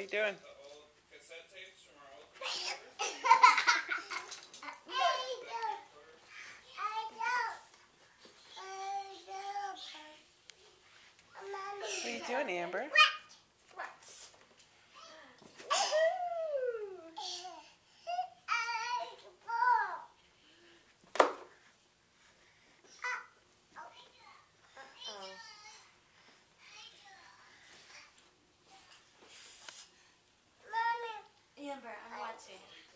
are you doing? What are you doing, Amber? Amber, I'm watching.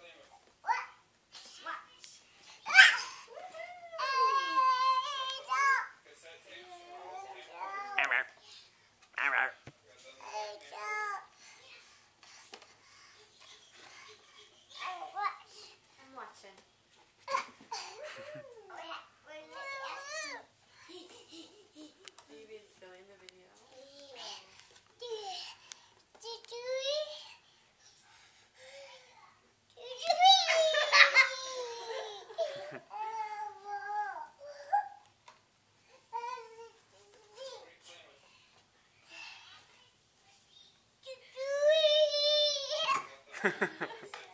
I'm watching. Are you being silly in the video? Ha ha ha.